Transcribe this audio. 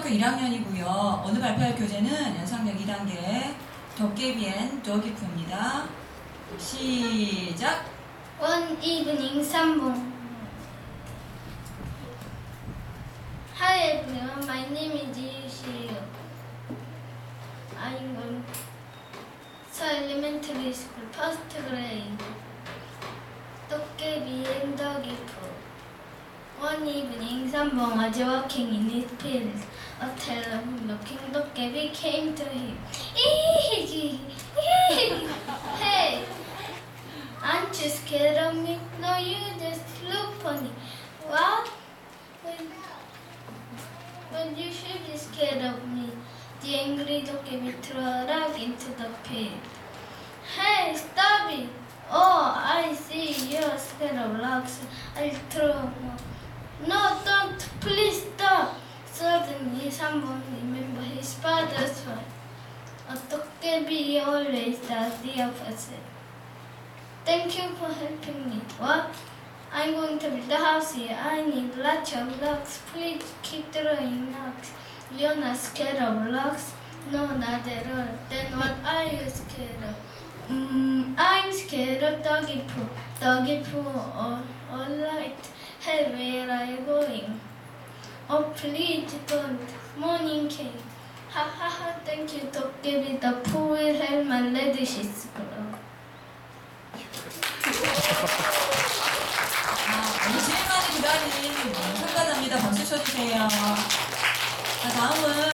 1학년이고요. 오늘 발표할 교재는 연상력 2단계 도깨비엔 도기프입니다. 시작! One evening, Sambong. Hi everyone, my name is Yushi. I'm going to elementary school, first grade. 도깨비 and 도기프. One evening, Sambong was walking in his fields. A terrible-looking dokebi came to him. Hey! Aren't you scared of me? No, you just look funny. What? But you should be scared of me. The angry dokebi threw a rock into the pit. Hey, stop it! Oh, I see you're scared of rocks. I'll throw more. No, don't! Please stop! Suddenly, someone remembered his father's word. A dokebi always does the opposite. Thank you for helping me. What? I'm going to build a house here. I need lots of rocks. Please keep throwing rocks. You're not scared of rocks? No, not at all. Then what are you scared of? I'm scared of doggy poo. Doggy poo, all right. Hey, where are you going? Oh, please don't. Morning came. Ha ha ha, thank you, dokebi. The poo will help my radishes grow. 오늘 제일 많이 기다린 참가자입니다. 박수 쳐주세요. 자, 다음은